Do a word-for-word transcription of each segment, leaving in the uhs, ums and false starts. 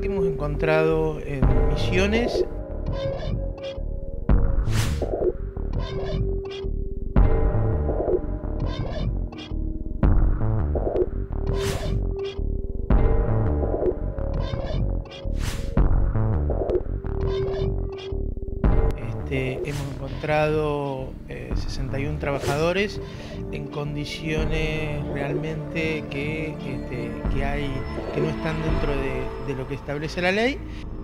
que hemos encontrado en Misiones Este, hemos encontrado eh, sesenta y uno trabajadores en condiciones realmente que, este, que, hay, que no están dentro de, de lo que establece la ley.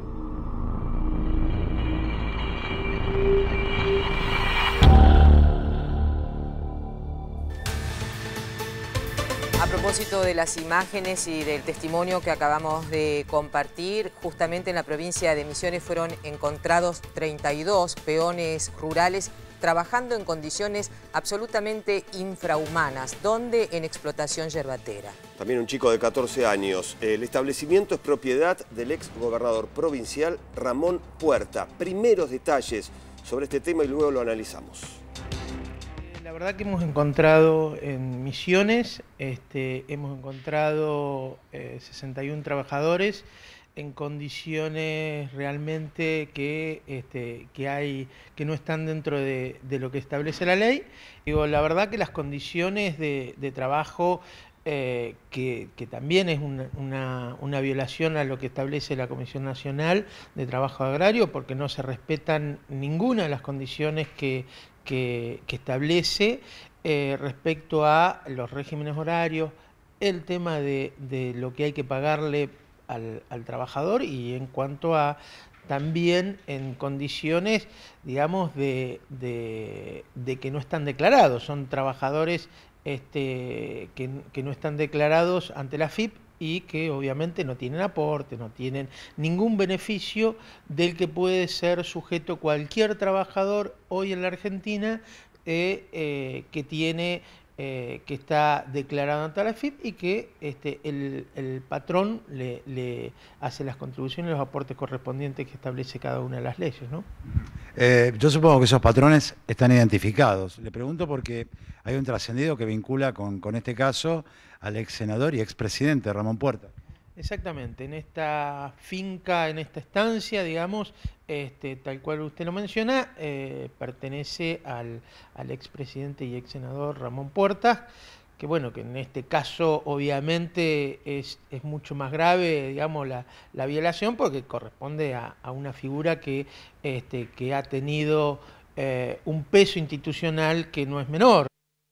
A propósito de las imágenes y del testimonio que acabamos de compartir, justamente en la provincia de Misiones fueron encontrados treinta y dos peones rurales trabajando en condiciones absolutamente infrahumanas, donde en explotación yerbatera. También un chico de catorce años. El establecimiento es propiedad del ex gobernador provincial Ramón Puerta. Primeros detalles sobre este tema y luego lo analizamos. La verdad que hemos encontrado en Misiones, este, hemos encontrado eh, sesenta y uno trabajadores en condiciones realmente que, este, que, hay, que no están dentro de, de lo que establece la ley. Digo, la verdad que las condiciones de, de trabajo, eh, que, que también es una, una, una violación a lo que establece la Comisión Nacional de Trabajo Agrario, porque no se respetan ninguna de las condiciones que, que, que establece eh, respecto a los regímenes horarios, el tema de, de lo que hay que pagarle Al, al trabajador y en cuanto a también en condiciones, digamos, de, de, de que no están declarados. Son trabajadores este, que, que no están declarados ante la A F I P y que obviamente no tienen aporte, no tienen ningún beneficio del que puede ser sujeto cualquier trabajador hoy en la Argentina eh, eh, que tiene... Eh, que está declarado ante la A F I P y que este, el, el patrón le, le hace las contribuciones y los aportes correspondientes que establece cada una de las leyes, ¿no? Eh, yo supongo que esos patrones están identificados. Le pregunto porque hay un trascendido que vincula con, con este caso al ex senador y expresidente Ramón Puerta. Exactamente, en esta finca, en esta estancia, digamos, este, tal cual usted lo menciona, eh, pertenece al, al expresidente y ex senador Ramón Puerta, que bueno, que en este caso obviamente es, es mucho más grave, digamos, la, la violación, porque corresponde a, a una figura que, este, que ha tenido eh, un peso institucional que no es menor.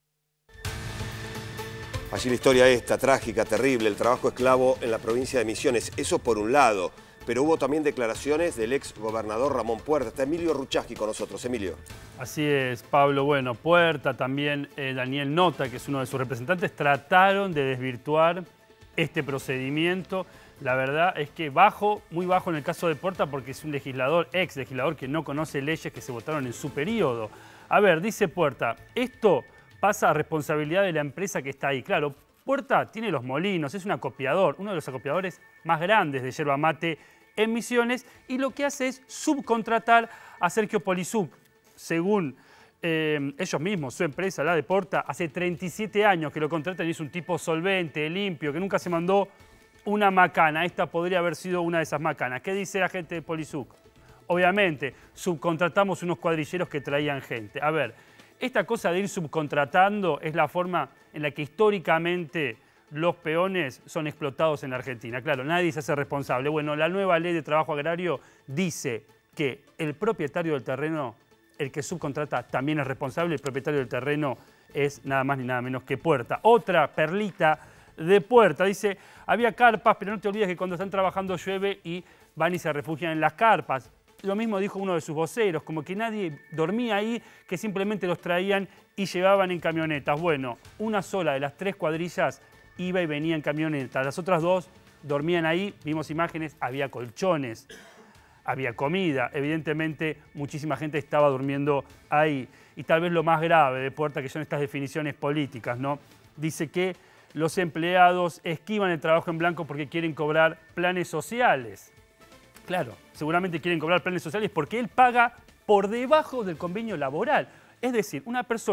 Allí la historia esta, trágica, terrible, el trabajo esclavo en la provincia de Misiones. Eso por un lado, pero hubo también declaraciones del ex gobernador Ramón Puerta. Está Emilio Ruchaski con nosotros. Emilio. Así es, Pablo. Bueno, Puerta, también eh, Daniel Nota, que es uno de sus representantes, trataron de desvirtuar este procedimiento. La verdad es que bajo, muy bajo en el caso de Puerta, porque es un legislador, ex legislador, que no conoce leyes que se votaron en su periodo. A ver, dice Puerta, esto pasa a responsabilidad de la empresa que está ahí. Claro, Puerta tiene los molinos, es un acopiador, uno de los acopiadores más grandes de yerba mate en Misiones, y lo que hace es subcontratar a Sergio Polisuc. Según eh, ellos mismos, su empresa, la de Puerta, hace treinta y siete años que lo contratan y es un tipo solvente, limpio, que nunca se mandó una macana. Esta podría haber sido una de esas macanas. ¿Qué dice la gente de Polisuc? Obviamente, subcontratamos unos cuadrilleros que traían gente. A ver, esta cosa de ir subcontratando es la forma en la que históricamente los peones son explotados en la Argentina. Claro, nadie se hace responsable. Bueno, la nueva ley de trabajo agrario dice que el propietario del terreno, el que subcontrata, también es responsable. El propietario del terreno es nada más ni nada menos que Puerta. Otra perlita de Puerta. Dice, había carpas, pero no te olvides que cuando están trabajando llueve y van y se refugian en las carpas. Lo mismo dijo uno de sus voceros, como que nadie dormía ahí, que simplemente los traían y llevaban en camionetas. Bueno, una sola de las tres cuadrillas iba y venía en camioneta. Las otras dos dormían ahí, vimos imágenes, había colchones, había comida. Evidentemente, muchísima gente estaba durmiendo ahí. Y tal vez lo más grave de Puerta, que son estas definiciones políticas, ¿no? Dice que los empleados esquivan el trabajo en blanco porque quieren cobrar planes sociales. Claro, seguramente quieren cobrar planes sociales porque él paga por debajo del convenio laboral. Es decir, una persona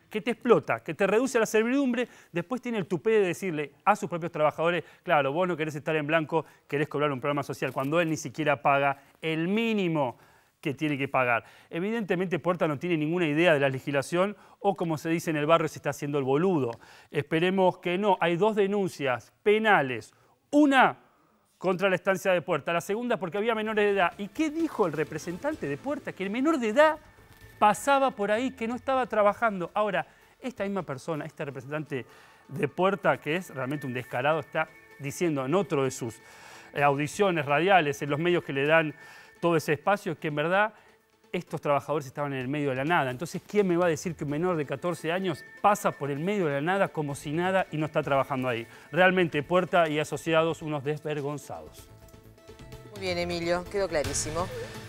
que te explota, que te reduce a la servidumbre, después tiene el tupé de decirle a sus propios trabajadores, claro, vos no querés estar en blanco, querés cobrar un programa social, cuando él ni siquiera paga el mínimo que tiene que pagar. Evidentemente Puerta no tiene ninguna idea de la legislación o, como se dice en el barrio, se está haciendo el boludo. Esperemos que no. Hay dos denuncias penales. Una contra la estancia de Puerta, la segunda porque había menores de edad. ¿Y qué dijo el representante de Puerta? Que el menor de edad pasaba por ahí, que no estaba trabajando. Ahora, esta misma persona, este representante de Puerta, que es realmente un descarado, está diciendo en otro de sus audiciones radiales, en los medios que le dan todo ese espacio, que en verdad estos trabajadores estaban en el medio de la nada. Entonces, ¿quién me va a decir que un menor de catorce años pasa por el medio de la nada como si nada y no está trabajando ahí? Realmente, Puerta y asociados, unos desvergonzados. Muy bien, Emilio, quedó clarísimo.